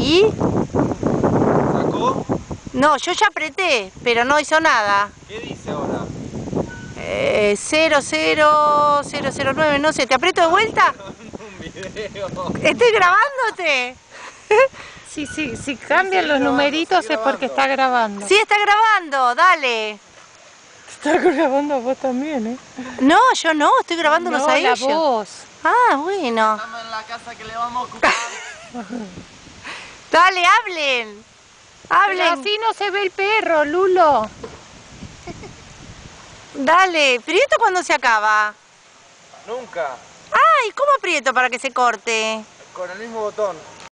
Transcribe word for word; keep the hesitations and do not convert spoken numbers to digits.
¿Y? ¿Sacó? No, yo ya apreté, pero no hizo nada. ¿Qué dice ahora? Eh, cero cero cero cero nueve, no sé, ¿te aprieto de vuelta? Un video. ¿Estoy grabándote? Sí, sí, si cambian Sí, los grabando, numeritos sigue es porque grabando. está grabando. Sí, está grabando, dale. Está grabando vos también, ¿eh? No, yo no, estoy grabándolos No, a la ellos. voz. Ah, bueno. Estamos en la casa que le vamos a ocupar. Dale, hablen. Pero Hablen. así no se ve el perro, Lulo. Dale. ¿Pero esto cuándo se acaba? Nunca. Ay, ¿cómo aprieto para que se corte? Con el mismo botón.